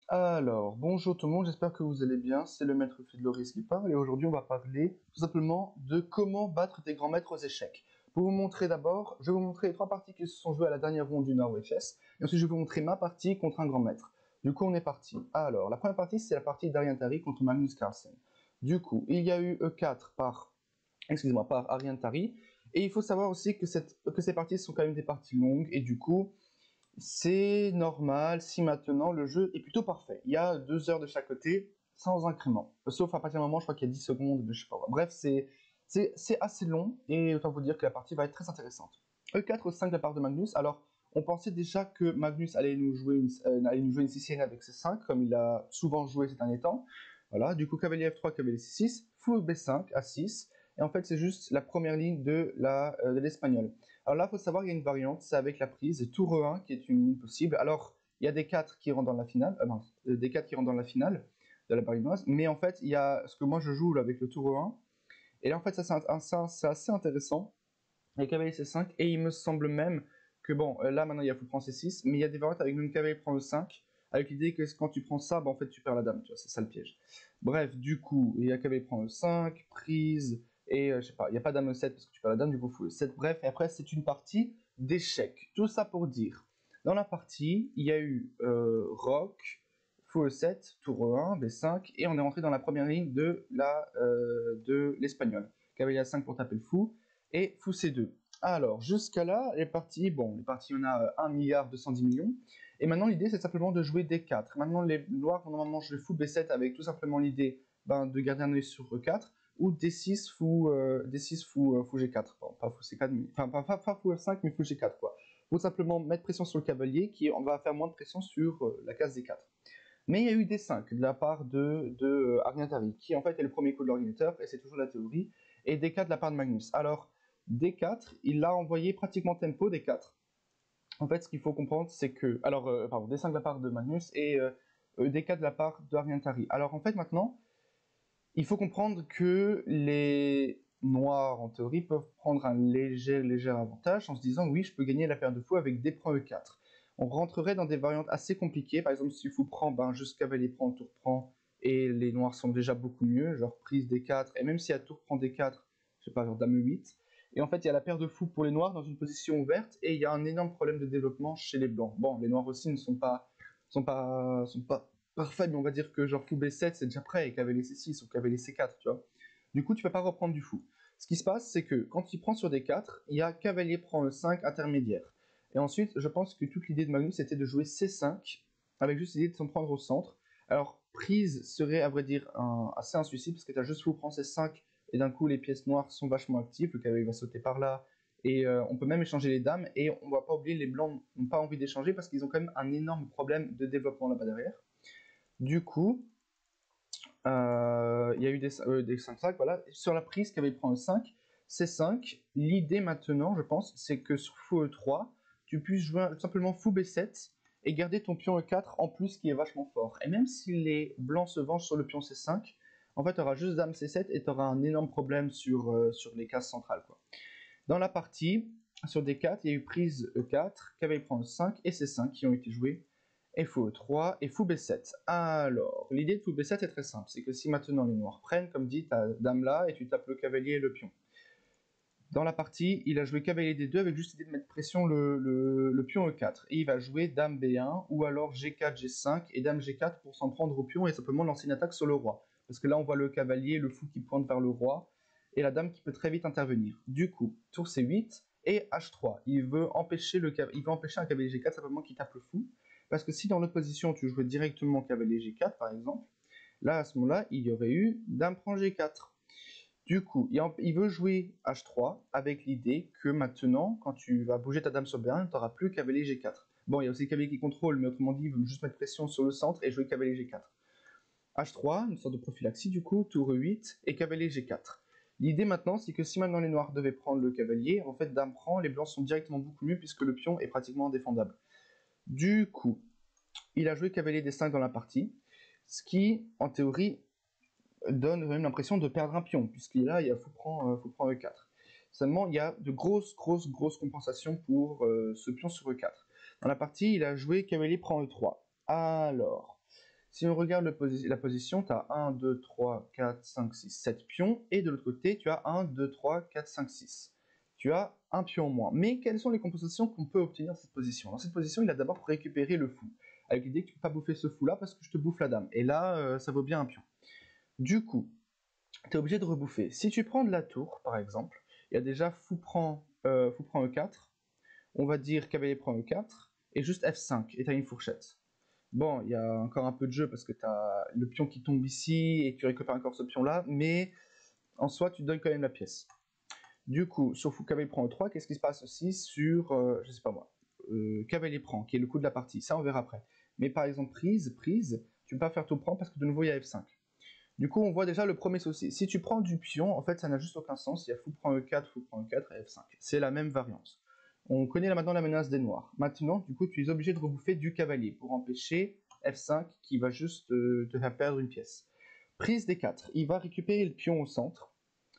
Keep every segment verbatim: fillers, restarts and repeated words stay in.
Alors, bonjour tout le monde, j'espère que vous allez bien, c'est le maître Fidloris qui parle et aujourd'hui on va parler tout simplement de comment battre des grands maîtres aux échecs. Pour vous montrer d'abord, je vais vous montrer les trois parties qui se sont jouées à la dernière ronde du Norway Chess et ensuite je vais vous montrer ma partie contre un grand maître. Du coup on est parti. Alors, la première partie c'est la partie d'Arian Tari contre Magnus Carlsen. Du coup, il y a eu E quatre par, excusez-moi, par Arian Tari et il faut savoir aussi que, cette, que ces parties sont quand même des parties longues et du coup c'est normal si maintenant le jeu est plutôt parfait. Il y a deux heures de chaque côté, sans incrément. Sauf à partir d'un moment, je crois qu'il y a dix secondes, je sais pas. Bref, c'est assez long, et autant vous dire que la partie va être très intéressante. E quatre cinq de la part de Magnus. Alors, on pensait déjà que Magnus allait nous jouer une, euh, allait nous jouer une sicilienne avec ses cinq, comme il a souvent joué ces derniers temps. Voilà, du coup, cavalier F trois, cavalier C six, fou B cinq à six, et en fait, c'est juste la première ligne de la euh, de l'espagnol. Alors là, il faut savoir qu'il y a une variante, c'est avec la prise tour E un qui est une ligne possible. Alors, il y a des quatre qui rentrent dans la finale, euh, non, des quatre qui rentrent dans la finale de la barinoise, mais en fait, il y a ce que moi je joue là, avec le tour E un, et là, en fait, ça c'est assez intéressant, avec cavalier C cinq, et il me semble même que, bon, là, maintenant, il y a fou prend C six, mais il y a des variantes avec même cavalier prend E cinq, avec l'idée que quand tu prends ça, bah, en fait, tu perds la dame, tu vois, c'est ça le piège. Bref, du coup, il y a cavalier prend E cinq, prise, et euh, je sais pas, il n'y a pas dame E sept parce que tu perds la dame, du coup, fou E sept. Bref, et après, c'est une partie d'échecs. Tout ça pour dire, dans la partie, il y a eu euh, roc, fou E sept, tour E un, B cinq, et on est rentré dans la première ligne de la euh, de l'espagnol. Cavalier A cinq pour taper le fou, et fou C deux. Alors, jusqu'à là, les parties, bon, les parties, on a un milliard deux cent dix millions. Et maintenant, l'idée, c'est simplement de jouer D quatre. Maintenant, les noirs vont normalement jouer fou B sept avec tout simplement l'idée ben, de garder un œil sur E quatre, ou D six fou, euh, D six fou, euh, fou G quatre. Bon, pas fou C quatre, mais, enfin, pas, pas, pas fou F cinq, mais fou G quatre, quoi. Pour simplement mettre pression sur le cavalier, qui on va faire moins de pression sur euh, la case D quatre. Mais il y a eu D cinq de la part de, de euh, Arian Tari, qui en fait est le premier coup de l'ordinateur, et c'est toujours la théorie, et D quatre de la part de Magnus. Alors, D quatre, il l'a envoyé pratiquement tempo D quatre. En fait, ce qu'il faut comprendre, c'est que... Alors, euh, pardon, D cinq de la part de Magnus et euh, D quatre de la part d'Arian Tari. Alors, en fait, maintenant, il faut comprendre que les noirs, en théorie, peuvent prendre un léger, léger avantage en se disant, oui, je peux gagner la paire de fou avec D prend E quatre. On rentrerait dans des variantes assez compliquées. Par exemple, si fou prend, ben, juste cavalier prend, tour prend, et les noirs sont déjà beaucoup mieux, genre prise D quatre, et même si à tour prend D quatre, je sais pas, genre dame E huit. Et en fait, il y a la paire de fou pour les noirs dans une position ouverte, et il y a un énorme problème de développement chez les blancs. Bon, les noirs aussi ne sont pas, sont pas, sont pas parfaits, mais on va dire que genre fou B sept, c'est déjà prêt, et cavalier C six ou cavalier C quatre, tu vois. Du coup, tu peux pas reprendre du fou. Ce qui se passe, c'est que quand tu prends sur D quatre, il y a cavalier prend E cinq intermédiaire. Et ensuite, je pense que toute l'idée de Magnus était de jouer C cinq, avec juste l'idée de s'en prendre au centre. Alors, prise serait, à vrai dire, un, assez un suicide, parce que tu as juste fou prend C cinq, et d'un coup, les pièces noires sont vachement actives, le cavalier va sauter par là, et euh, on peut même échanger les dames, et on ne va pas oublier, les blancs n'ont pas envie d'échanger, parce qu'ils ont quand même un énorme problème de développement là-bas derrière. Du coup, euh, il y a eu des, euh, des cinq cinq, voilà. Sur la prise, cavalier prend E cinq, C cinq, l'idée maintenant, je pense, c'est que sur fou E trois, tu puisses jouer tout simplement fou B sept, et garder ton pion E quatre en plus, qui est vachement fort. Et même si les blancs se vengent sur le pion C cinq, en fait, tu auras juste dame C sept, et tu auras un énorme problème sur, euh, sur les cases centrales, quoi. Dans la partie, sur D quatre, il y a eu prise E quatre, cavalier prend E cinq et C cinq qui ont été joués, et fou E trois et fou B sept. Alors, l'idée de fou B sept est très simple, c'est que si maintenant les noirs prennent, comme dit, ta dame là, et tu tapes le cavalier et le pion. Dans la partie, il a joué cavalier D deux avec juste l'idée de mettre pression le, le, le pion E quatre. Et il va jouer dame B un, ou alors G quatre, G cinq, et dame G quatre pour s'en prendre au pion et simplement lancer une attaque sur le roi. Parce que là, on voit le cavalier, le fou qui pointe vers le roi, et la dame qui peut très vite intervenir. Du coup, tour C huit et H trois. Il veut empêcher, le, il veut empêcher un cavalier G quatre simplement qui tape le fou. Parce que si dans l'autre position, tu jouais directement cavalier G quatre, par exemple, là, à ce moment-là, il y aurait eu dame prend G quatre. Du coup, il veut jouer H trois avec l'idée que maintenant, quand tu vas bouger ta dame sur B un, tu n'auras plus cavalier G quatre. Bon, il y a aussi le cavalier qui contrôle, mais autrement dit, il veut juste mettre pression sur le centre et jouer cavalier G quatre. H trois, une sorte de prophylaxie du coup, tour E huit et cavalier G quatre. L'idée maintenant, c'est que si maintenant les noirs devaient prendre le cavalier, en fait, dame prend, les blancs sont directement beaucoup mieux puisque le pion est pratiquement indéfendable. Du coup, il a joué cavalier D cinq dans la partie, ce qui, en théorie, donne même l'impression de perdre un pion, puisqu'il là, il y a fou prend, euh, fou prend E quatre. Seulement, il y a de grosses, grosses, grosses compensations pour euh, ce pion sur E quatre. Dans la partie, il a joué cavalier prend E trois. Alors, Si on regarde le posi la position, tu as un, deux, trois, quatre, cinq, six, sept pions, et de l'autre côté, tu as un, deux, trois, quatre, cinq, six. Tu as un pion en moins. Mais quelles sont les compensations qu'on peut obtenir dans cette position? Dans cette position, il a d'abord récupéré le fou, avec l'idée que tu ne peux pas bouffer ce fou-là parce que je te bouffe la dame. Et là, euh, ça vaut bien un pion. Du coup, tu es obligé de rebouffer. Si tu prends de la tour, par exemple, il y a déjà fou prend, euh, fou prend E quatre, on va dire cavalier prend E quatre, et juste F cinq, et tu as une fourchette. Bon, il y a encore un peu de jeu parce que tu as le pion qui tombe ici, et tu récupères encore ce pion-là, mais en soi, tu donnes quand même la pièce. Du coup, sur fou cavalier prend E trois, qu'est-ce qui se passe aussi sur, euh, je sais pas moi, euh, cavalier prend, qui est le coup de la partie, ça on verra après. Mais par exemple, prise, prise, tu peux pas faire tout prend parce que de nouveau il y a F cinq. Du coup, on voit déjà le premier souci. Si tu prends du pion, en fait, ça n'a juste aucun sens. Il y a fou prend E quatre, fou prend E quatre et F cinq. C'est la même variance. On connaît là maintenant la menace des noirs. Maintenant, du coup, tu es obligé de rebouffer du cavalier pour empêcher F cinq qui va juste euh, te faire perdre une pièce. Prise D quatre. Il va récupérer le pion au centre.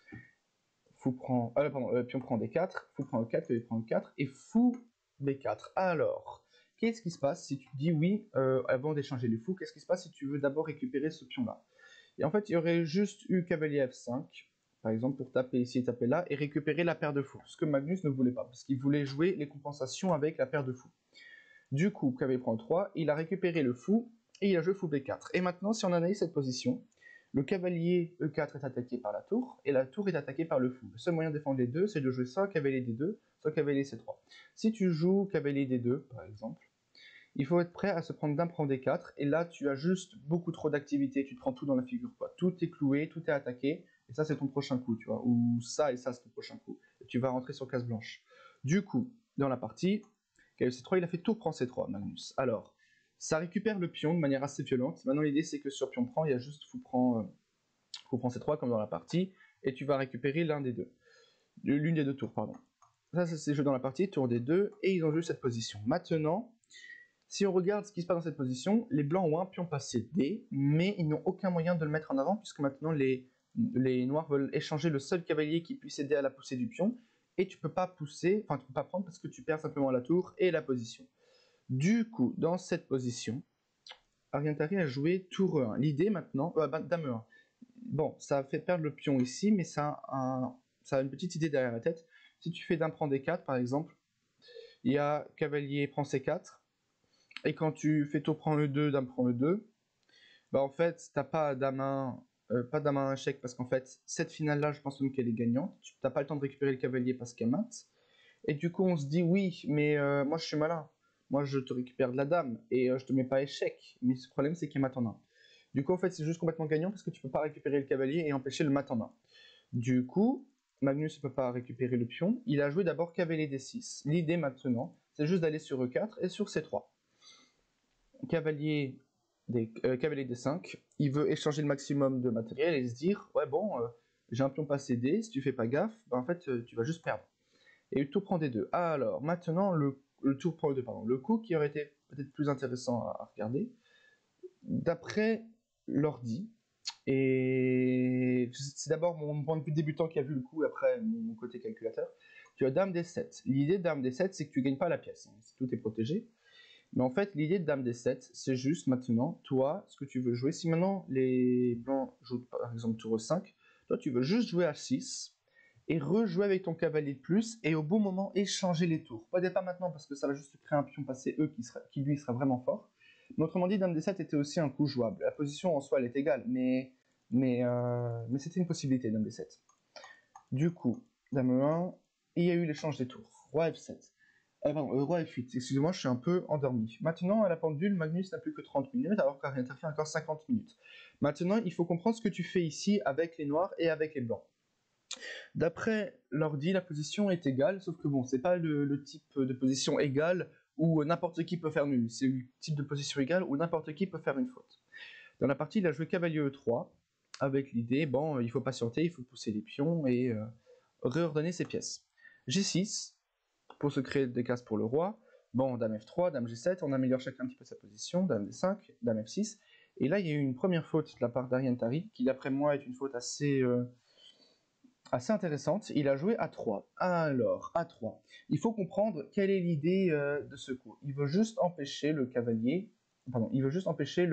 Fou prend... Euh, pardon, euh, pion prend D quatre, fou prend E quatre, cavalier prend E quatre, et fou B quatre. Alors, qu'est-ce qui se passe si tu dis oui, euh, avant d'échanger les fous, qu'est-ce qui se passe si tu veux d'abord récupérer ce pion-là? Et en fait, il y aurait juste eu cavalier F cinq, par exemple, pour taper ici et taper là, et récupérer la paire de fous. Ce que Magnus ne voulait pas, parce qu'il voulait jouer les compensations avec la paire de fous. Du coup, cavalier prend trois, il a récupéré le fou, et il a joué fou B quatre. Et maintenant, si on analyse cette position, le cavalier E quatre est attaqué par la tour, et la tour est attaquée par le fou. Le seul moyen de défendre les deux, c'est de jouer soit cavalier D deux, soit cavalier C trois. Si tu joues cavalier D deux, par exemple, il faut être prêt à se prendre d'un prend D quatre, et là tu as juste beaucoup trop d'activité, tu te prends tout dans la figure, quoi. Tout est cloué, tout est attaqué, et ça c'est ton prochain coup, tu vois, ou ça et ça c'est ton prochain coup, et tu vas rentrer sur case blanche. Du coup, dans la partie, cavalier C trois, il a fait tour prend C trois, Magnus. Alors, ça récupère le pion de manière assez violente. Maintenant l'idée c'est que sur pion prend, il y a juste fou prend, euh, fou prend C trois comme dans la partie, et tu vas récupérer l'un des deux, l'une des deux tours, pardon. Ça c'est joué dans la partie, tour des deux, et ils ont joué cette position. Maintenant, si on regarde ce qui se passe dans cette position, les blancs ont un pion passé D, mais ils n'ont aucun moyen de le mettre en avant, puisque maintenant les, les noirs veulent échanger le seul cavalier qui puisse aider à la poussée du pion, et tu peux pas pousser, enfin tu peux pas prendre parce que tu perds simplement la tour et la position. Du coup, dans cette position, Ariantari a joué tour E un. L'idée maintenant, euh, dame E un. Bon, ça fait perdre le pion ici, mais ça a, un, ça a une petite idée derrière la tête. Si tu fais dame prend D quatre par exemple, il y a cavalier prend C quatre, et quand tu fais tour prend E deux, dame prend E deux, bah en fait, t'as pas dame un, euh, pas dame un échec, parce qu'en fait, cette finale-là, je pense même qu'elle est gagnante. Tu n'as pas le temps de récupérer le cavalier parce qu'elle mate. Et du coup, on se dit, oui, mais euh, moi, je suis malin. Moi, je te récupère de la dame, et euh, je te mets pas échec. Mais ce problème, c'est qu'il mate en un. Du coup, en fait, c'est juste complètement gagnant, parce que tu peux pas récupérer le cavalier et empêcher le mat en un. Du coup, Magnus ne peut pas récupérer le pion. Il a joué d'abord cavalier D six. L'idée maintenant, c'est juste d'aller sur E quatre et sur C trois. Cavalier, des, euh, cavalier D cinq, il veut échanger le maximum de matériel et se dire, ouais bon, euh, j'ai un pion passé D, si tu fais pas gaffe, bah, en fait euh, tu vas juste perdre. Et le tour prend D deux. Alors maintenant, le, le tour prend E deux, pardon. Le coup qui aurait été peut-être plus intéressant à, à regarder, d'après l'ordi, et c'est d'abord mon point de vue débutant qui a vu le coup, après mon côté calculateur, tu as dame D sept. L'idée de dame D sept, c'est que tu gagnes pas la pièce, hein, tout est protégé. Mais en fait, l'idée de dame D sept, c'est juste maintenant, toi, ce que tu veux jouer. Si maintenant les blancs jouent par exemple tour cinq, toi tu veux juste jouer H six et rejouer avec ton cavalier de plus, et au bon moment échanger les tours. Pas pas maintenant parce que ça va juste créer un pion passé E qui, sera, qui lui sera vraiment fort. Mais autrement dit, dame D sept était aussi un coup jouable. La position en soi elle est égale, mais, mais, euh, mais c'était une possibilité, dame D sept. Du coup, dame E un, et il y a eu l'échange des tours. Roi F sept. Euh, pardon, euh, roi F huit, excusez-moi, je suis un peu endormi. Maintenant, à la pendule, Magnus n'a plus que trente minutes, alors qu'Ariantari fait encore cinquante minutes. Maintenant, il faut comprendre ce que tu fais ici avec les noirs et avec les blancs. D'après l'ordi, la position est égale, sauf que bon, c'est pas le, le type de position égale où n'importe qui peut faire nul. C'est le type de position égale où n'importe qui peut faire une faute. Dans la partie, il a joué cavalier E trois, avec l'idée, bon, il faut patienter, il faut pousser les pions et euh, réordonner ses pièces. G six, pour se créer des cases pour le roi. Bon, dame F trois, dame G sept, on améliore chacun un petit peu sa position, dame D cinq, dame F six. Et là, il y a eu une première faute de la part d'Ariantari, qui d'après moi est une faute assez, euh, assez intéressante. Il a joué A trois. Alors, A trois. Il faut comprendre quelle est l'idée euh, de ce coup. Il veut juste empêcher le cavalier, pardon, il veut juste empêcher le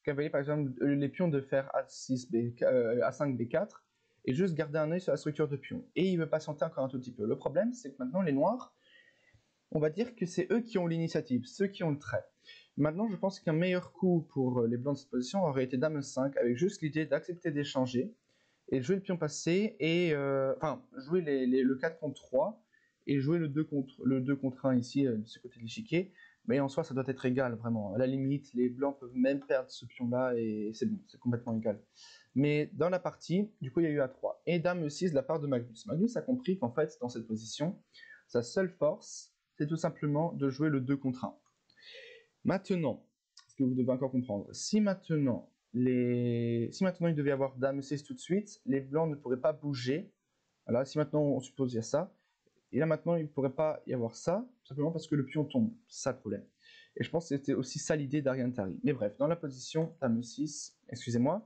cavalier par exemple les pions de fer A six, B, euh, A cinq, B quatre, et juste garder un œil sur la structure de pion. Et il veut patienter encore un tout petit peu. Le problème, c'est que maintenant les noirs, on va dire que c'est eux qui ont l'initiative, ceux qui ont le trait. Maintenant, je pense qu'un meilleur coup pour les blancs de cette position aurait été Dame cinq, avec juste l'idée d'accepter d'échanger, et jouer le pion passé, et euh, enfin, jouer les, les, le quatre contre trois, et jouer le deux contre, le deux contre un ici, euh, de ce côté de l'échiquier. Mais en soi, ça doit être égal, vraiment. À la limite, les blancs peuvent même perdre ce pion-là, et c'est bon, c'est complètement égal. Mais dans la partie, du coup, il y a eu A trois. Et Dame six de la part de Magnus. Magnus a compris qu'en fait, dans cette position, sa seule force, c'est tout simplement de jouer le deux contre un. Maintenant, ce que vous devez encore comprendre, si maintenant, les... si maintenant il devait y avoir Dame six tout de suite, les blancs ne pourraient pas bouger. Voilà, si maintenant on suppose qu'il y a ça, et là maintenant il ne pourrait pas y avoir ça, simplement parce que le pion tombe. C'est ça le problème. Et je pense que c'était aussi ça l'idée d'Ariantari. Mais bref, dans la position Dame six, excusez-moi,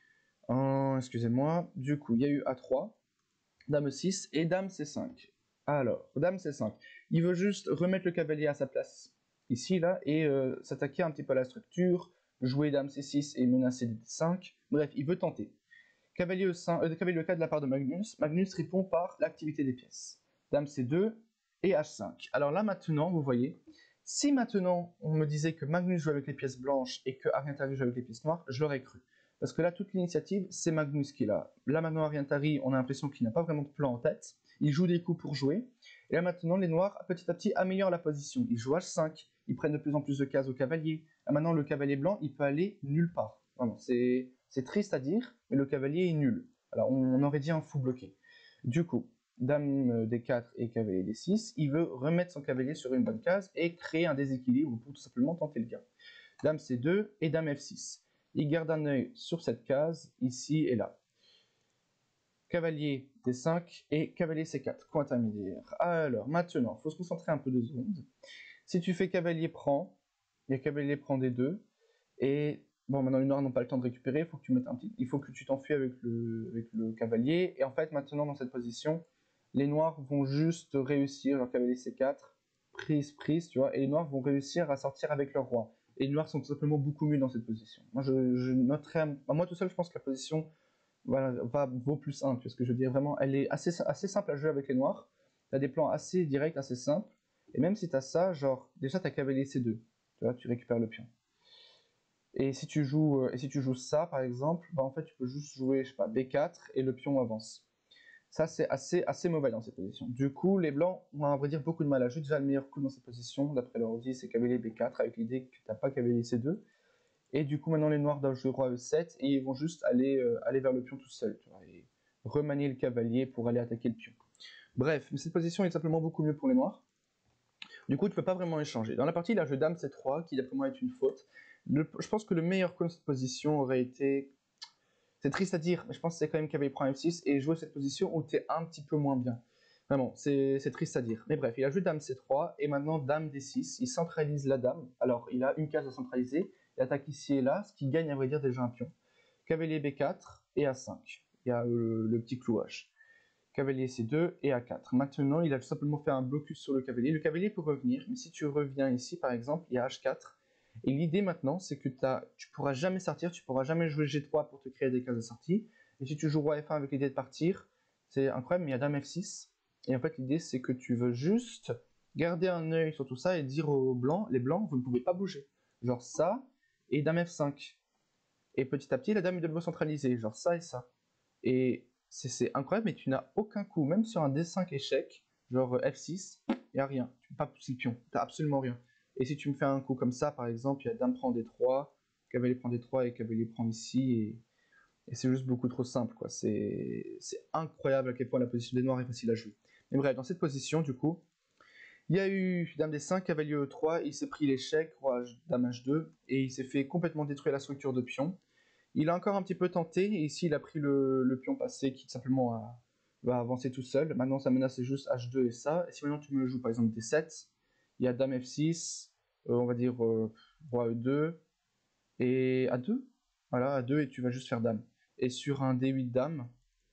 euh, excusez-moi, du coup il y a eu A trois, Dame six et Dame C cinq. Alors, Dame C cinq, il veut juste remettre le cavalier à sa place ici, là, et euh, s'attaquer un petit peu à la structure, jouer Dame C six et menacer D cinq. Bref, il veut tenter. Cavalier E cinq, euh, cavalier E quatre de la part de Magnus. Magnus répond par l'activité des pièces. Dame C deux et H cinq. Alors là, maintenant, vous voyez, si maintenant on me disait que Magnus joue avec les pièces blanches et que Ariantari joue avec les pièces noires, je l'aurais cru. Parce que là, toute l'initiative, c'est Magnus qui l'a. Là, maintenant, Ariantari, on a l'impression qu'il n'a pas vraiment de plan en tête. Il joue des coups pour jouer. Et là, maintenant, les noirs, petit à petit, améliorent la position. Ils jouent H cinq, ils prennent de plus en plus de cases au cavalier. Là, maintenant, le cavalier blanc, il peut aller nulle part. Vraiment, c'est triste à dire, mais le cavalier est nul. Alors, on, on aurait dit un fou bloqué. Du coup, Dame D quatre et cavalier D six, il veut remettre son cavalier sur une bonne case et créer un déséquilibre pour tout simplement tenter le gain. Dame C deux et Dame F six. Il garde un œil sur cette case, ici et là. Cavalier D cinq et cavalier C quatre, coin intermédiaire. Alors, maintenant, il faut se concentrer un peu deux secondes. Si tu fais cavalier prend, il y a cavalier prend D deux, et bon, maintenant les noirs n'ont pas le temps de récupérer, il faut que tu mettes un petit... il faut que tu t'enfuis avec le... avec le cavalier, et en fait, maintenant, dans cette position, les noirs vont juste réussir, leur cavalier C quatre, prise, prise, tu vois, et les noirs vont réussir à sortir avec leur roi. Et les noirs sont tout simplement beaucoup mieux dans cette position. Moi, je, je noterais... Moi, tout seul, je pense que la position voilà, va, vaut plus un, tu vois ce que je veux dire. Vraiment, elle est assez, assez simple à jouer avec les noirs. Tu as des plans assez directs, assez simples. Et même si tu as ça, genre, déjà, tu as cavalier C deux. Tu vois, tu récupères le pion. Et si tu joues, et si tu joues ça, par exemple, bah, en fait, tu peux juste jouer, je sais pas, B quatre et le pion avance. Ça, c'est assez, assez mauvais dans cette position. Du coup, les blancs ont, à vrai dire, beaucoup de mal à jouer. Déjà, le meilleur coup dans cette position, d'après leur dit, c'est cavalier B quatre, avec l'idée que tu n'as pas cavalier C deux. Et du coup, maintenant, les noirs doivent jouer roi E sept, et ils vont juste aller, euh, aller vers le pion tout seul, tu vois, et remanier le cavalier pour aller attaquer le pion. Bref, mais cette position est simplement beaucoup mieux pour les noirs. Du coup, tu ne peux pas vraiment échanger. Dans la partie, il a joué Dame C trois, qui d'après moi est une faute. Le, je pense que le meilleur coup de cette position aurait été... C'est triste à dire, mais je pense que c'est quand même cavalier prend F six et jouer cette position où tu es un petit peu moins bien. Vraiment, c'est triste à dire. Mais bref, il a joué Dame C trois et maintenant Dame D six. Il centralise la dame. Alors, il a une case à centraliser. Il attaque ici et là, ce qui gagne à vrai dire déjà un pion. Cavalier B quatre et A cinq. Il y a euh, le petit clouage. Cavalier C deux et A quatre. Maintenant, il a tout simplement fait un blocus sur le cavalier. Le cavalier peut revenir, mais si tu reviens ici, par exemple, il y a H quatre. Et l'idée maintenant, c'est que tu ne pourras jamais sortir, tu ne pourras jamais jouer G trois pour te créer des cases de sortie. Et si tu joues roi F un avec l'idée de partir, c'est incroyable, mais il y a Dame F six. Et en fait, l'idée, c'est que tu veux juste garder un œil sur tout ça et dire aux blancs, les blancs, vous ne pouvez pas bouger. Genre ça, et Dame F cinq. Et petit à petit, la dame est de nouveau centralisée, genre ça et ça. Et c'est incroyable, mais tu n'as aucun coup, même sur un D cinq échec, genre F six, il n'y a rien. Tu ne peux pas pousser le pion, tu n'as absolument rien. Et si tu me fais un coup comme ça, par exemple, il y a dame prend D trois, cavalier prend D trois et cavalier prend ici, et, et c'est juste beaucoup trop simple, quoi. C'est incroyable à quel point la position des noirs est facile à jouer. Mais bref, dans cette position, du coup, il y a eu dame D cinq, cavalier E trois, il s'est pris l'échec, roi dame H deux, et il s'est fait complètement détruire la structure de pion. Il a encore un petit peu tenté, et ici il a pris le, le pion passé qui tout simplement a, va avancer tout seul. Maintenant sa menace c'est juste H deux et ça. Et si maintenant tu me joues par exemple D sept, il y a dame F six, euh, on va dire euh, roi E deux, et A deux. Voilà, A deux et tu vas juste faire dame. Et sur un D huit dame,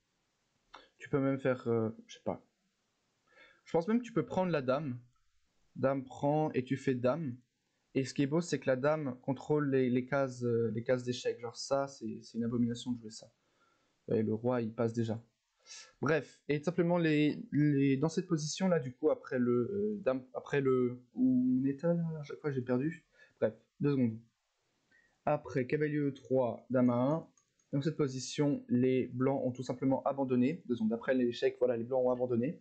tu peux même faire, euh, je sais pas. Je pense même que tu peux prendre la dame. Dame prend et tu fais dame. Et ce qui est beau, c'est que la dame contrôle les, les cases, euh, les cases d'échecs. Genre ça, c'est c'est une abomination de jouer ça. Et le roi, il passe déjà. Bref, et tout simplement, les, les, dans cette position-là, du coup, après le... euh, dame, après le... Où on était là, à chaque fois, j'ai perdu. Bref, deux secondes. Après cavalier E trois, dame A un. Dans cette position, les blancs ont tout simplement abandonné. Deux secondes. Après l'échec, voilà, les blancs ont abandonné.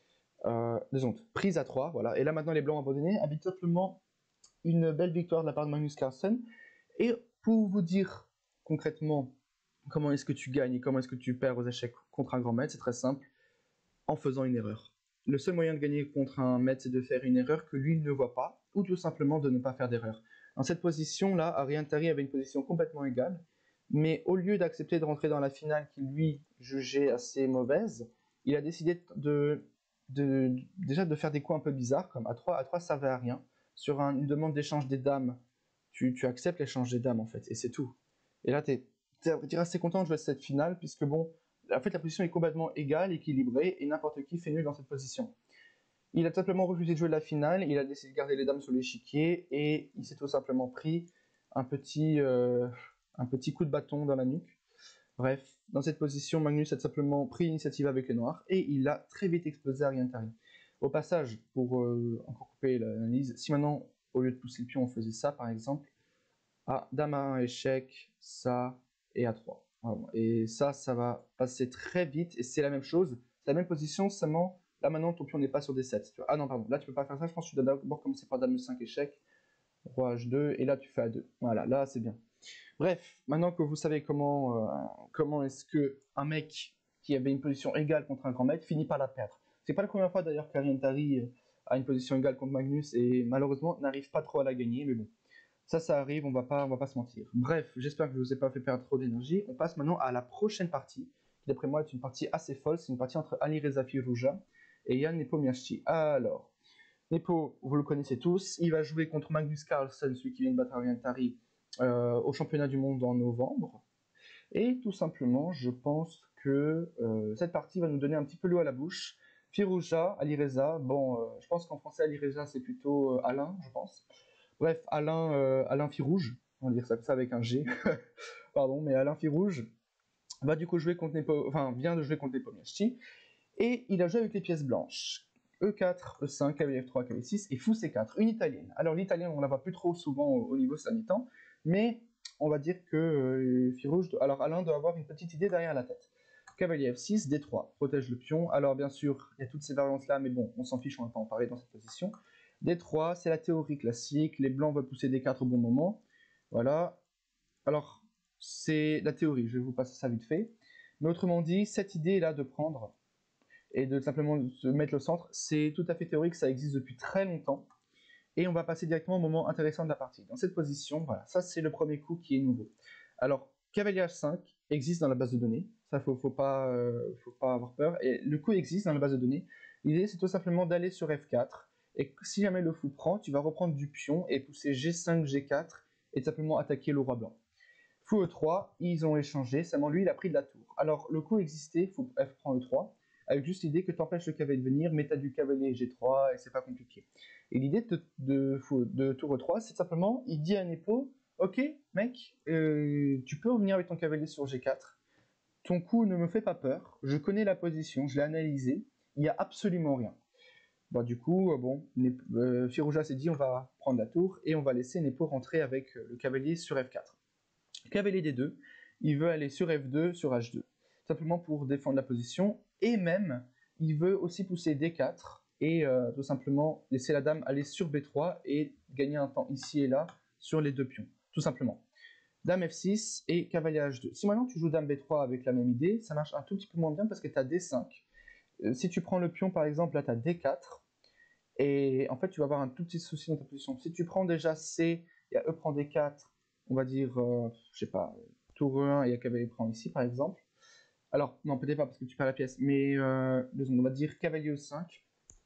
Euh, deux secondes. Prise à trois, voilà. Et là, maintenant, les blancs ont abandonné. Avec tout simplement une belle victoire de la part de Magnus Carlsen. Et pour vous dire concrètement comment est-ce que tu gagnes et comment est-ce que tu perds aux échecs contre un grand maître, c'est très simple, en faisant une erreur. Le seul moyen de gagner contre un maître, c'est de faire une erreur que lui ne voit pas, ou tout simplement de ne pas faire d'erreur. Dans cette position-là, Ariantari avait une position complètement égale, mais au lieu d'accepter de rentrer dans la finale qu'il lui jugeait assez mauvaise, il a décidé de, de, déjà de faire des coups un peu bizarres, comme A trois, A trois ça servait à rien. Sur un, une demande d'échange des dames, tu, tu acceptes l'échange des dames en fait, et c'est tout. Et là, tu es assez content de jouer cette finale, puisque bon, en fait, la position est complètement égale, équilibrée, et n'importe qui fait nul dans cette position. Il a tout simplement refusé de jouer la finale, il a décidé de garder les dames sur l'échiquier, et il s'est tout simplement pris un petit, euh, un petit coup de bâton dans la nuque. Bref, dans cette position, Magnus a tout simplement pris l'initiative avec les noirs, et il a très vite explosé Ariantari. Au passage, pour euh, encore couper l'analyse, si maintenant, au lieu de pousser le pion, on faisait ça, par exemple, ah, dame à un, échec, ça, et A trois. Et ça, ça va passer très vite, et c'est la même chose, c'est la même position, seulement, là maintenant, ton pion n'est pas sur D sept. Tu vois. Ah non, pardon, là tu peux pas faire ça, je pense que tu dois d'abord commencer par dame cinq, échec, roi H deux, et là tu fais A deux. Voilà, là c'est bien. Bref, maintenant que vous savez comment, euh, comment est-ce que un mec qui avait une position égale contre un grand maître finit par la perdre. C'est pas la première fois d'ailleurs qu'Ariantari a une position égale contre Magnus, et malheureusement n'arrive pas trop à la gagner, mais bon. Ça, ça arrive, on va pas, on va pas se mentir. Bref, j'espère que je vous ai pas fait perdre trop d'énergie. On passe maintenant à la prochaine partie, qui d'après moi est une partie assez folle. C'est une partie entre Alireza Firouzja et Jan Nepomniachtchi. Alors, Nepo, vous le connaissez tous, il va jouer contre Magnus Carlsen, celui qui vient de battre Ariantari, euh, au championnat du monde en novembre. Et tout simplement, je pense que euh, cette partie va nous donner un petit peu l'eau à la bouche. Firouzja, Alireza, bon, euh, je pense qu'en français Alireza c'est plutôt euh, Alain, je pense. Bref, Alain, euh, Alain Firouge, on va dire ça, ça avec un G, pardon, mais Alain Firouge va du coup jouer contre Nepo, enfin vient de jouer contre Nepomniachtchi, et il a joué avec les pièces blanches. E quatre, E cinq, cavalier F trois, cavalier six et fou C quatre, une italienne. Alors l'italienne, on la voit plus trop souvent au, au niveau ces derniers temps, mais on va dire que euh, Firouge, alors Alain doit avoir une petite idée derrière la tête. Cavalier F six, D trois, protège le pion. Alors bien sûr, il y a toutes ces variantes là, mais bon, on s'en fiche, on va pas en parler dans cette position. D trois, c'est la théorie classique, les blancs veulent pousser D quatre au bon moment. Voilà. Alors, c'est la théorie, je vais vous passer ça vite fait. Mais autrement dit, cette idée-là de prendre et de simplement se mettre au centre, c'est tout à fait théorique, ça existe depuis très longtemps. Et on va passer directement au moment intéressant de la partie. Dans cette position, voilà, ça c'est le premier coup qui est nouveau. Alors, cavalier H cinq existe dans la base de données, ça faut, faut pas, euh, faut pas avoir peur, et le coup existe dans la base de données. L'idée c'est tout simplement d'aller sur F quatre, et si jamais le fou prend, tu vas reprendre du pion et pousser G cinq, G quatre, et simplement attaquer le roi blanc. Fou E trois, ils ont échangé, seulement lui il a pris de la tour. Alors le coup existait, fou F prend E trois, avec juste l'idée que tu empêches le cavalier de venir, mais tu as du cavalier G trois, et c'est pas compliqué. Et l'idée de, de, de, de tour E trois, c'est simplement, il dit à Nepo, ok mec, euh, tu peux revenir avec ton cavalier sur G quatre, ton coup ne me fait pas peur, je connais la position, je l'ai analysé, il n'y a absolument rien. Bon, du coup, bon, euh, Firouzja s'est dit on va prendre la tour et on va laisser Nepo rentrer avec le cavalier sur F quatre. Cavalier D deux, il veut aller sur F deux, sur H deux, simplement pour défendre la position, et même, il veut aussi pousser D quatre, et euh, tout simplement laisser la dame aller sur B trois, et gagner un temps ici et là, sur les deux pions, tout simplement. Dame F six et cavalier H deux. Si maintenant tu joues dame B trois avec la même idée, ça marche un tout petit peu moins bien parce que tu as D cinq. Euh, si tu prends le pion par exemple, là tu as D quatre, et en fait tu vas avoir un tout petit souci dans ta position. Si tu prends déjà C, il y a E prend D quatre, on va dire, euh, je sais pas, tour E un et il y a cavalier prend ici par exemple. Alors, non, peut-être pas parce que tu perds la pièce, mais euh, on va dire cavalier E cinq.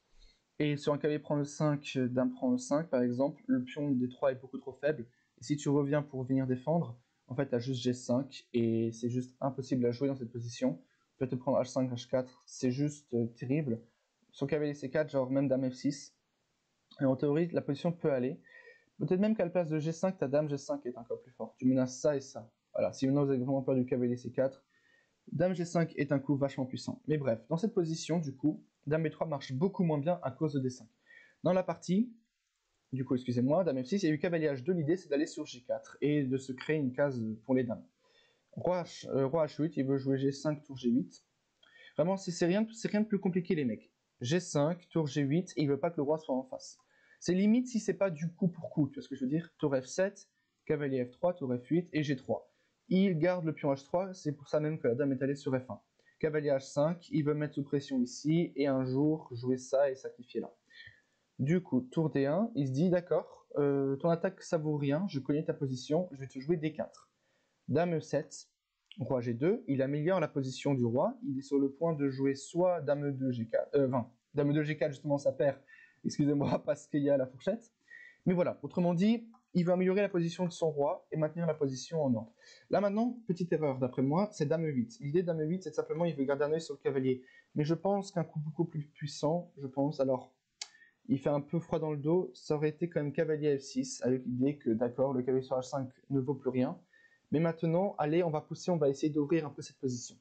Et sur un cavalier prend E cinq, dame prend E cinq par exemple, le pion D trois est beaucoup trop faible. Et si tu reviens pour venir défendre, en fait, tu as juste G cinq et c'est juste impossible à jouer dans cette position. Tu vas te prendre H cinq, H quatre, c'est juste euh, terrible. Sur cavalier C quatre, genre même dame F six. Et en théorie, la position peut aller. Peut-être même qu'à la place de G cinq, ta dame G cinq est encore plus forte. Tu menaces ça et ça. Voilà, si maintenant vous avez vraiment peur du cavalier C quatre, dame G cinq est un coup vachement puissant. Mais bref, dans cette position, du coup, dame B trois marche beaucoup moins bien à cause de D cinq. Dans la partie, du coup, excusez-moi, dame F six, il y a eu cavalier H deux, l'idée c'est d'aller sur G quatre et de se créer une case pour les dames. Roi, H, euh, roi H huit, il veut jouer G cinq, tour G huit. Vraiment, c'est rien, rien de plus compliqué les mecs. G cinq, tour G huit, et il veut pas que le roi soit en face. C'est limite si c'est pas du coup pour coup, tu vois ce que je veux dire. Tour F sept, cavalier F trois, tour F huit et G trois. Il garde le pion H trois, c'est pour ça même que la dame est allée sur F un. Cavalier H cinq, il veut mettre sous pression ici, et un jour jouer ça et sacrifier là. Du coup, tour D un, il se dit d'accord, euh, ton attaque ça vaut rien, je connais ta position, je vais te jouer D quatre. Dame E sept, roi G deux, il améliore la position du roi, il est sur le point de jouer soit dame E deux G quatre, euh, enfin, dame E deux G quatre justement ça perd, excusez-moi parce qu'il y a la fourchette, mais voilà, autrement dit, il veut améliorer la position de son roi et maintenir la position en ordre. Là maintenant, petite erreur d'après moi, c'est dame E huit. L'idée de dame E huit, c'est simplement il veut garder un œil sur le cavalier, mais je pense qu'un coup beaucoup plus puissant, je pense, alors il fait un peu froid dans le dos, ça aurait été quand même cavalier F six, avec l'idée que d'accord, le cavalier sur H cinq ne vaut plus rien, mais maintenant, allez, on va pousser, on va essayer d'ouvrir un peu cette position.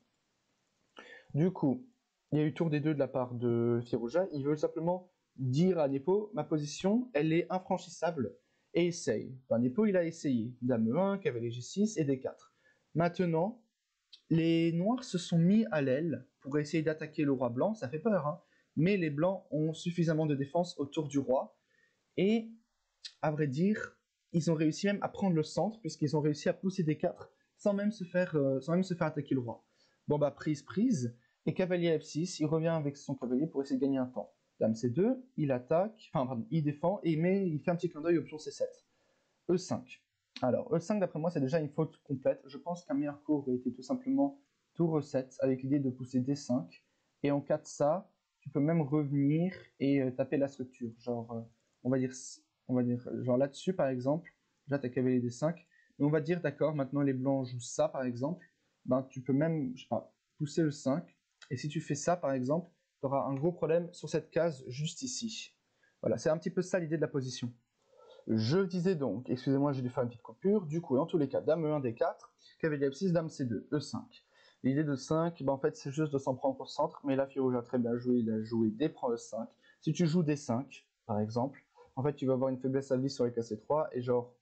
Du coup, il y a eu tour des deux de la part de Firouzja, il veut simplement dire à Nepo, ma position, elle est infranchissable, et essaye. Ben, Nepo, il a essayé, dame E un, cavalier G six et D quatre. Maintenant, les noirs se sont mis à l'aile pour essayer d'attaquer le roi blanc, ça fait peur, hein, mais les blancs ont suffisamment de défense autour du roi, et à vrai dire, ils ont réussi même à prendre le centre, puisqu'ils ont réussi à pousser D quatre sans même se faire, euh, sans même se faire attaquer le roi. Bon bah prise, prise, et cavalier F six, il revient avec son cavalier pour essayer de gagner un temps. Dame C deux, il attaque, enfin pardon, il défend, et il, met, il fait un petit clin d'œil au pion C sept. E cinq. Alors, E cinq, d'après moi, c'est déjà une faute complète. Je pense qu'un meilleur coup aurait été tout simplement tour E sept, avec l'idée de pousser D cinq, et en cas de ça, tu peux même revenir et euh, taper la structure. Genre, euh, on va dire, on va dire, genre là-dessus, par exemple, là, tu as cavalier D cinq, mais on va dire, d'accord, maintenant les blancs jouent ça, par exemple, ben, tu peux même, je sais pas, pousser le cinq, et si tu fais ça, par exemple, tu auras un gros problème sur cette case juste ici. Voilà, c'est un petit peu ça l'idée de la position. Je disais donc, excusez-moi, j'ai dû faire une petite coupure, du coup, dans tous les cas, dame E un, D quatre, cavalier F six, dame C deux, E cinq. L'idée de cinq, ben en fait, c'est juste de s'en prendre au centre, mais là, Firouzja a très bien joué, il a joué D prend E cinq. Si tu joues D cinq, par exemple, en fait, tu vas avoir une faiblesse à vie sur les cas C trois, et genre,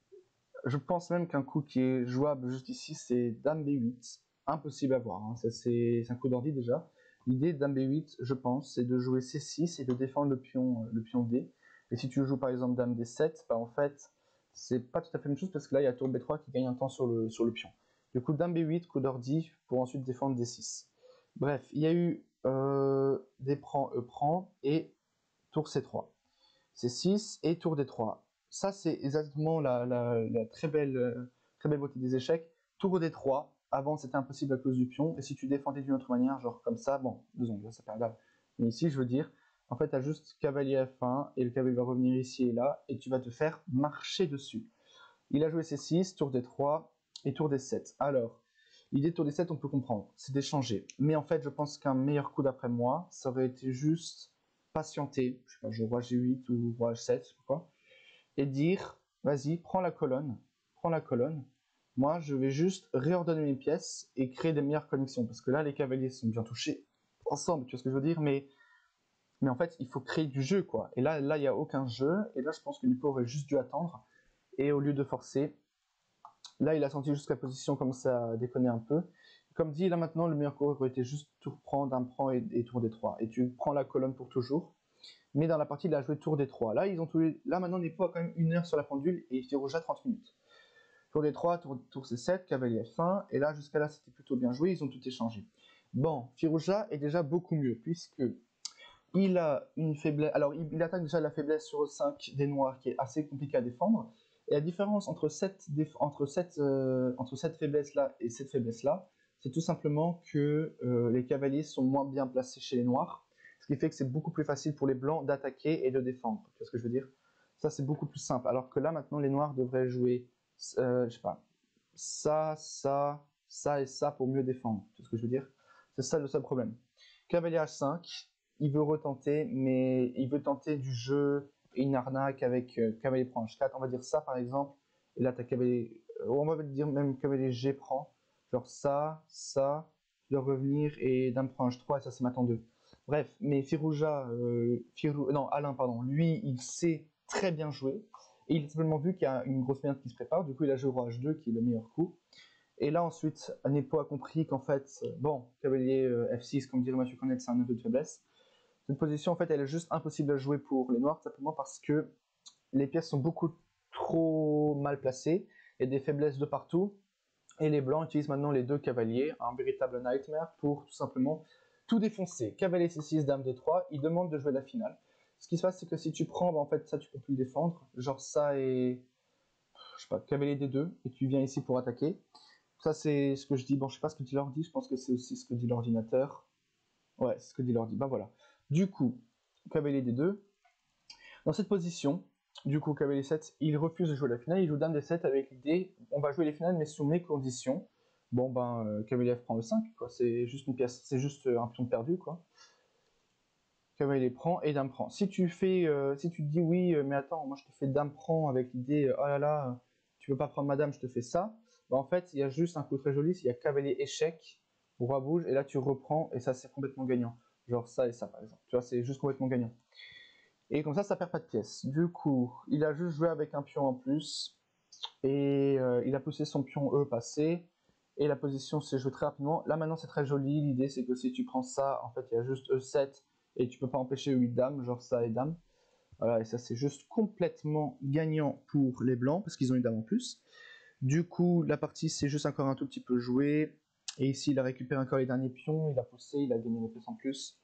je pense même qu'un coup qui est jouable juste ici, c'est dame B huit. Impossible à voir, hein. Ça, c'est un coup d'ordi déjà. L'idée de dame B huit, je pense, c'est de jouer C six et de défendre le pion, le pion D. Et si tu joues par exemple dame D sept, bah en fait, c'est pas tout à fait la même chose parce que là, il y a tour B trois qui gagne un temps sur le, sur le pion. Du coup, dame B huit, coup d'ordi, pour ensuite défendre D six. Bref, il y a eu euh, D prend, E prend et tour C trois. C six et tour D trois. Ça, c'est exactement la, la, la très, belle, euh, très belle beauté des échecs. Tour D trois, avant c'était impossible à cause du pion, et si tu défendais d'une autre manière, genre comme ça, bon, deux secondes, là ça perd grave. Mais ici, je veux dire, en fait, tu as juste cavalier F un, et le cavalier va revenir ici et là, et tu vas te faire marcher dessus. Il a joué C six, tour D trois, et tour D sept. Alors, l'idée de tour D sept, on peut comprendre, c'est d'échanger. Mais en fait, je pense qu'un meilleur coup d'après moi, ça aurait été juste patienter, je sais pas, je roi G huit ou roi H sept, je sais pas quoi, et dire, vas-y, prends la colonne, prends la colonne, moi je vais juste réordonner mes pièces et créer des meilleures connexions, parce que là les cavaliers sont bien touchés ensemble, tu vois ce que je veux dire, mais, mais en fait il faut créer du jeu, quoi, et là là il n'y a aucun jeu, et là je pense que Nepo aurait juste dû attendre, et au lieu de forcer, là il a senti juste que la position commençait à déconner un peu. Comme dit, là maintenant le meilleur coureur aurait été juste tour prend, dame prend et, et tour D trois, et tu prends la colonne pour toujours. Mais dans la partie, il a joué tour D trois. Là, ils ont tous les... Là maintenant, Nepo a quand même une heure sur la pendule et Firouzja trente minutes. Tour D trois, tour, tour C sept, cavalier F un, et là, jusqu'à là, c'était plutôt bien joué, ils ont tout échangé. Bon, Firouzja est déjà beaucoup mieux, puisque il a une faiblesse... Alors, il, il attaque déjà la faiblesse sur E cinq des noirs, qui est assez compliqué à défendre, et la différence entre cette, déf... entre cette, euh, entre cette faiblesse-là et cette faiblesse-là, c'est tout simplement que euh, les cavaliers sont moins bien placés chez les noirs, ce qui fait que c'est beaucoup plus facile pour les blancs d'attaquer et de défendre. Tu vois ce que je veux dire? Ça, c'est beaucoup plus simple. Alors que là, maintenant, les noirs devraient jouer, euh, je sais pas, ça, ça, ça et ça pour mieux défendre. Tu vois ce que je veux dire? C'est ça le seul problème. Cavalier H cinq, il veut retenter, mais il veut tenter du jeu une arnaque avec euh, cavalier prend H quatre, on va dire ça par exemple, et là tu as cavalier, euh, on va dire même cavalier G prend, genre ça, ça, tu dois revenir et dame prend H trois et ça c'est maintenant deux. Bref, mais Firouzja, euh, Firou... non Alain pardon, lui il sait très bien jouer, et il a simplement vu qu'il y a une grosse merde qui se prépare, du coup il a joué roi H deux qui est le meilleur coup. Et là ensuite, Nepo a compris qu'en fait, bon, cavalier euh, F six, comme dirait Mathieu Cornet, c'est un aveu de faiblesse. Cette position, en fait, elle est juste impossible à jouer pour les noirs, simplement parce que les pièces sont beaucoup trop mal placées, il y a des faiblesses de partout, et les blancs utilisent maintenant les deux cavaliers, un véritable nightmare, pour tout simplement tout défoncer. Cavalier C six, dame D trois, ils demandent de jouer la finale. Ce qui se passe, c'est que si tu prends, bah, en fait, ça, tu peux plus le défendre, genre ça et, je sais pas, cavalier D deux, et tu viens ici pour attaquer. Ça, c'est ce que je dis. Bon, je sais pas ce que dit l'ordi, je pense que c'est aussi ce que dit l'ordinateur. Ouais, c'est ce que dit l'ordi. Ben voilà. Du coup, cavalier D deux. Dans cette position, du coup, cavalier sept, il refuse de jouer la finale. Il joue dame D sept avec l'idée, on va jouer les finales, mais sous mes conditions. Bon, ben, euh, cavalier F prend E cinq, quoi. C'est juste une pièce, c'est juste un pion perdu, quoi. Cavalier prend et dame prend. Si tu fais, euh, si tu te dis oui, euh, mais attends, moi je te fais dame prend avec l'idée, euh, oh là là, tu peux pas prendre ma dame, je te fais ça. Bah, en fait, il y a juste un coup très joli, il y a cavalier échec, roi bouge, et là tu reprends, et ça c'est complètement gagnant. Genre ça et ça par exemple. Tu vois, c'est juste complètement gagnant. Et comme ça, ça perd pas de pièces. Du coup, il a juste joué avec un pion en plus, et euh, il a poussé son pion E passé, et la position s'est jouée très rapidement. Là maintenant c'est très joli, l'idée c'est que si tu prends ça, en fait il y a juste E sept, et tu peux pas empêcher huit dames, genre ça et dame. Voilà, et ça c'est juste complètement gagnant pour les blancs, parce qu'ils ont une dame en plus. Du coup, la partie c'est juste encore un tout petit peu joué, et ici il a récupéré encore les derniers pions, il a poussé, il a gagné les pièces en plus.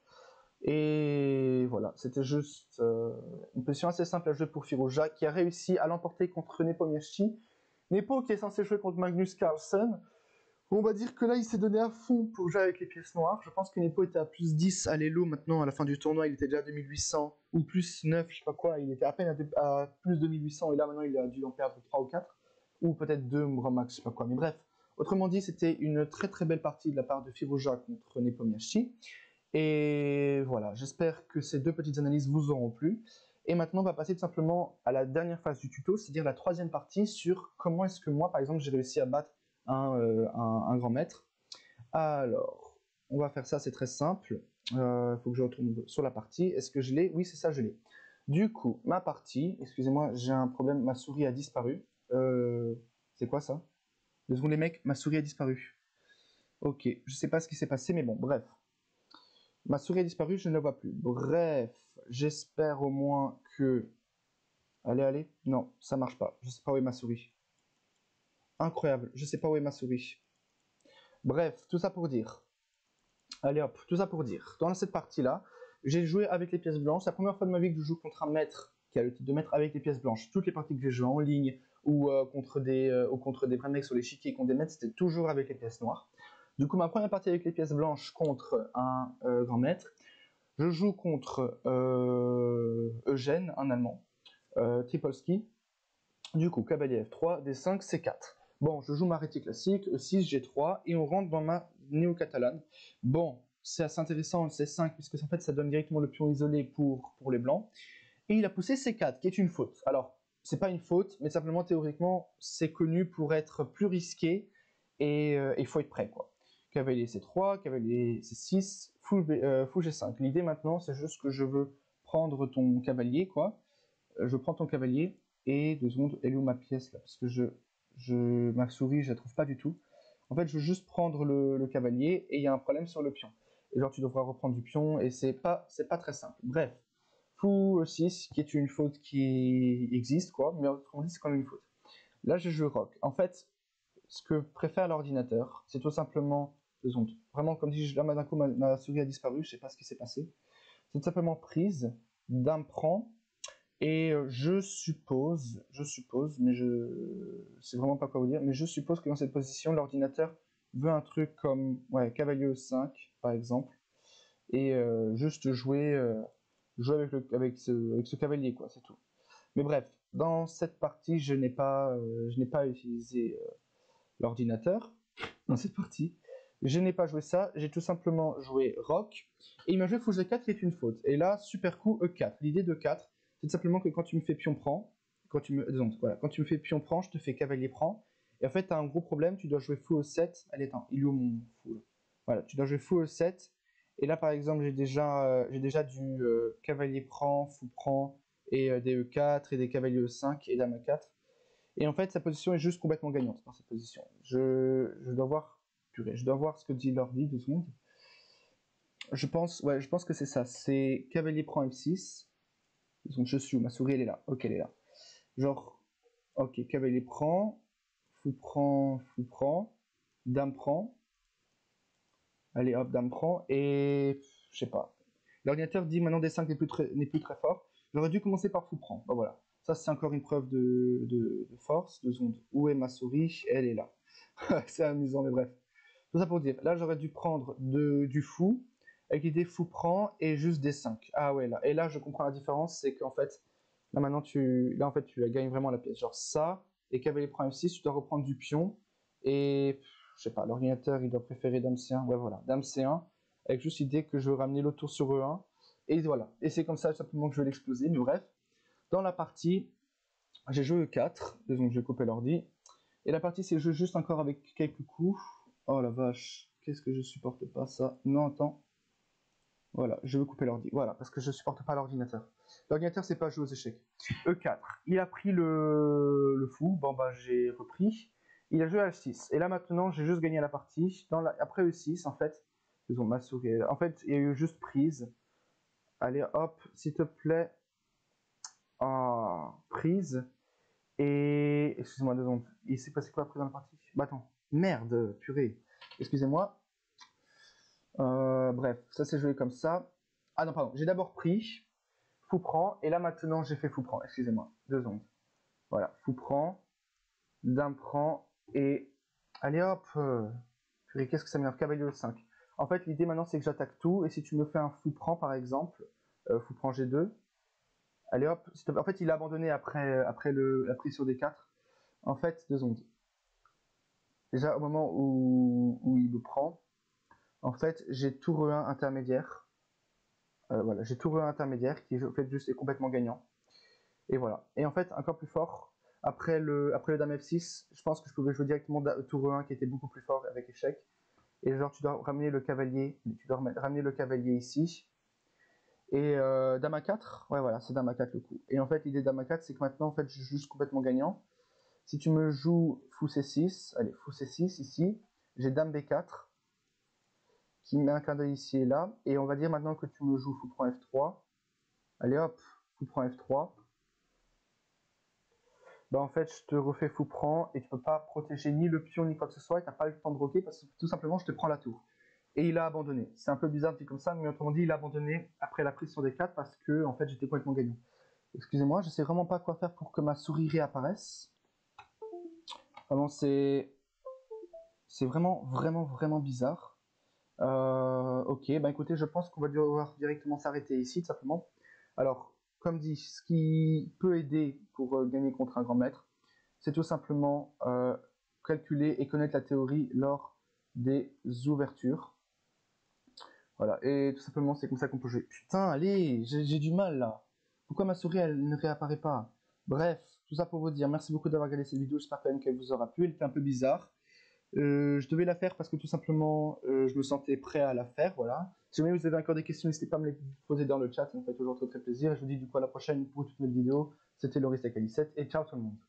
Et voilà, c'était juste euh, une position assez simple à jouer pour Firouzja, qui a réussi à l'emporter contre Nepomniachtchi. Nepo qui est censé jouer contre Magnus Carlsen. On va dire que là il s'est donné à fond pour jouer avec les pièces noires. Je pense que Nepo était à plus dix à l'élo maintenant à la fin du tournoi, il était déjà à deux mille huit cents, ou plus neuf, je sais pas quoi, il était à peine à, à plus deux mille huit cents, et là maintenant il a dû en perdre trois ou quatre, ou peut-être deux grand max, je sais pas quoi, mais bref. Autrement dit, c'était une très très belle partie de la part de Firouzja contre Nepomniachtchi. Et voilà, j'espère que ces deux petites analyses vous auront plu. Et maintenant, on va passer tout simplement à la dernière phase du tuto, c'est-à-dire la troisième partie sur comment est-ce que moi, par exemple, j'ai réussi à battre un, euh, un, un grand maître. Alors, on va faire ça, c'est très simple. Il euh, faut que je retourne sur la partie. Est-ce que je l'ai? Oui, c'est ça, je l'ai. Du coup, ma partie, excusez-moi, j'ai un problème, ma souris a disparu. Euh, c'est quoi ça? Deux secondes les mecs, ma souris a disparu. Ok, je sais pas ce qui s'est passé, mais bon, bref. Ma souris a disparu, je ne la vois plus. Bref, j'espère au moins que... Allez, allez. Non, ça marche pas. Je sais pas où est ma souris. Incroyable, je sais pas où est ma souris. Bref, tout ça pour dire. Allez hop, tout ça pour dire. Dans cette partie-là, j'ai joué avec les pièces blanches. C'est la première fois de ma vie que je joue contre un maître qui a le titre de maître avec les pièces blanches. Toutes les parties que j'ai jouées en ligne ou, euh, contre des, euh, ou contre des vrais mecs sur l'échiquier contre des maîtres, c'était toujours avec les pièces noires. Du coup, ma première partie avec les pièces blanches contre un euh, grand maître, je joue contre euh, Eugène, un Allemand, euh, Tripolski. Du coup, cavalier F trois, D cinq, C quatre. Bon, je joue ma rétie classique, E six, G trois, et on rentre dans ma néo-catalane. Bon, c'est assez intéressant le C cinq, puisque en fait, ça donne directement le pion isolé pour, pour les blancs. Et il a poussé C quatre, qui est une faute. Alors, c'est pas une faute, mais simplement, théoriquement, c'est connu pour être plus risqué, et il euh, faut être prêt, quoi. Cavalier C trois, cavalier C six, fou, euh, fou G cinq. L'idée maintenant, c'est juste que je veux prendre ton cavalier, quoi. Je prends ton cavalier, et deux secondes, elle est où ma pièce, là? Parce que je, je, ma souris, je la trouve pas du tout. En fait, je veux juste prendre le, le cavalier, et il y a un problème sur le pion. Et genre, tu devras reprendre du pion, et c'est pas, c'est pas très simple. Bref, fou six, qui est une faute qui existe, quoi, mais autrement dit, c'est quand même une faute. Là, je joue roc. En fait, ce que préfère l'ordinateur, c'est tout simplement, deux secondes, vraiment comme si là, d'un coup, ma, ma souris a disparu, je sais pas ce qui s'est passé. C'est tout simplement prise, dame prend, et euh, je suppose, je suppose, mais je sais vraiment pas quoi vous dire, mais je suppose que dans cette position, l'ordinateur veut un truc comme, ouais, cavalier E cinq, par exemple, et euh, juste jouer, euh, jouer avec, le, avec, ce, avec ce cavalier, quoi, c'est tout. Mais bref, dans cette partie, je n'ai pas, euh, je n'ai pas utilisé euh, l'ordinateur, dans cette partie. Je n'ai pas joué ça, j'ai tout simplement joué roc, et il m'a joué fou G quatre qui est une faute. Et là, super coup E quatre. L'idée de quatre, C'est simplement que quand tu me fais pion prend, quand tu me, donc, voilà, quand tu me fais pion prend, je te fais cavalier prend. Et en fait, tu as un gros problème, tu dois jouer fou E sept. Allez, attends, il est où mon fou là? Voilà, tu dois jouer fou E sept. Et là, par exemple, j'ai déjà, euh, j'ai déjà du euh, cavalier prend, fou prend, et euh, des E quatre, et des cavaliers E cinq, et dame E quatre. Et en fait, sa position est juste complètement gagnante dans cette position. Je, je dois voir, purée, je dois voir ce que dit l'ordi, deux secondes. Je pense, ouais, je pense que c'est ça. C'est cavalier prend F six. Donc je suis où? Ma souris, elle est là. Ok, elle est là. Genre, ok, cavalier prend, fou prend, fou prend, dame prend. Allez, hop, dame prend. Et je sais pas. L'ordinateur dit maintenant D cinq n'est plus très, n'est plus très fort. J'aurais dû commencer par fou prend. Bah voilà. Ça, c'est encore une preuve de, de, de force. Deux secondes. Où est ma souris? Elle est là. C'est amusant, mais bref. Tout ça pour dire. Là, j'aurais dû prendre de, du fou, avec l'idée fou prend et juste D cinq. Ah ouais, là. Et là, je comprends la différence. C'est qu'en fait, là maintenant, tu, là, en fait, tu gagnes vraiment la pièce. Genre ça, et cavalier prend F six, tu dois reprendre du pion. Et je sais pas, l'ordinateur, il doit préférer dame C un. Ouais, voilà, dame C un, avec juste l'idée que je veux ramener le tour sur E un. Et voilà. Et c'est comme ça, simplement, que je vais l'exploser. Mais bref, dans la partie, j'ai joué E quatre. Donc, je vais couper l'ordi. Et la partie, c'est joué juste encore avec quelques coups. Oh la vache, qu'est-ce que je supporte pas ça. Non, attends. Voilà, je veux couper l'ordi. Voilà, parce que je supporte pas l'ordinateur. L'ordinateur, c'est pas jouer aux échecs. E quatre. Il a pris le, le fou. Bon, bah, j'ai repris. Il a joué à H six. Et là, maintenant, j'ai juste gagné la partie. Dans la... Après E six, en fait, ils ont ma souris. En fait, il y a eu juste prise. Allez, hop, s'il te plaît. Ah, prise. Et. Excusez-moi deux secondes. Il s'est passé quoi après dans la partie? Bah, attends. Merde, purée. Excusez-moi. Euh, bref, ça s'est joué comme ça. Ah non, pardon. J'ai d'abord pris. Fou prend. Et là, maintenant, j'ai fait fou prend. Excusez-moi. Deux secondes. Voilà. Fou prend. Dame prend. Et. Allez hop. Euh... Purée, qu'est-ce que ça m'énerve? Cavalier E cinq. En fait, l'idée maintenant, c'est que j'attaque tout. Et si tu me fais un fou prend, par exemple. Euh, fou prend G deux. Allez hop. En fait, il a abandonné après, après le, la prise sur D quatre. En fait, deux secondes. Déjà, au moment où, où il me prend, en fait, j'ai tour E un intermédiaire. Euh, voilà, j'ai tour E un intermédiaire qui en fait juste est complètement gagnant. Et voilà. Et en fait, encore plus fort, après le, après le dame F six, je pense que je pouvais jouer directement tour E un qui était beaucoup plus fort avec échec. Et genre, tu dois ramener le cavalier, tu dois ramener le cavalier ici. Et euh, dame A quatre, ouais, voilà, c'est dame A quatre le coup. Et en fait, l'idée de dame A quatre, c'est que maintenant, en fait, je suis juste complètement gagnant. Si tu me joues fou C six, allez, fou C six ici, j'ai dame B quatre qui met un clin d'œil ici et là. Et on va dire maintenant que tu me joues fou prend F trois. Allez hop, fou prend F trois. Bah en fait, je te refais fou prend et tu peux pas protéger ni le pion ni quoi que ce soit et t'as pas le temps de roquer parce que tout simplement je te prends la tour. Et il a abandonné. C'est un peu bizarre dit comme ça, mais autrement dit, il a abandonné après la prise sur D quatre parce que en fait j'étais complètement gagnant. Excusez-moi, je sais vraiment pas quoi faire pour que ma souris réapparaisse. Vraiment, c'est c'est vraiment vraiment vraiment bizarre. Euh, ok, bah écoutez, je pense qu'on va devoir directement s'arrêter ici, tout simplement. Alors, comme dit, ce qui peut aider pour euh, gagner contre un grand maître, c'est tout simplement euh, calculer et connaître la théorie lors des ouvertures. Voilà, et tout simplement, c'est comme ça qu'on peut jouer. Putain, allez, j'ai du mal là. Pourquoi ma souris, elle ne réapparaît pas? Bref, tout ça pour vous dire, merci beaucoup d'avoir regardé cette vidéo, j'espère quand même qu'elle vous aura plu, elle était un peu bizarre. Euh, je devais la faire parce que tout simplement euh, je me sentais prêt à la faire, voilà. Si jamais vous avez encore des questions, n'hésitez pas à me les poser dans le chat, ça me fait toujours très très plaisir. Et je vous dis du coup à la prochaine pour toute nouvelle vidéo. C'était Loris Takali sept et ciao tout le monde.